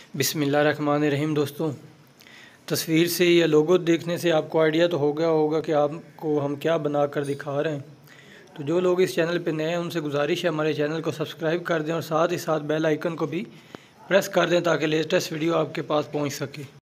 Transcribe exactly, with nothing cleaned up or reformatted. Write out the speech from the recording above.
बिस्मिल्लाहिर्रहमानिर्रहीम। दोस्तों, तस्वीर से या लोगो देखने से आपको आइडिया तो हो गया होगा कि आपको हम क्या बना कर दिखा रहे हैं। तो जो लोग इस चैनल पे नए हैं उनसे गुजारिश है हमारे चैनल को सब्सक्राइब कर दें और साथ ही साथ बेल आइकन को भी प्रेस कर दें ताकि लेटेस्ट वीडियो आपके पास पहुंच सके।